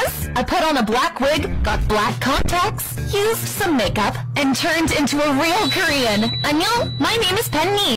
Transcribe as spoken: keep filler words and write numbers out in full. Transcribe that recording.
is, I put on a black wig, got black contacts, used some makeup, and turned into a real Korean. Annyeong, my name is Penny.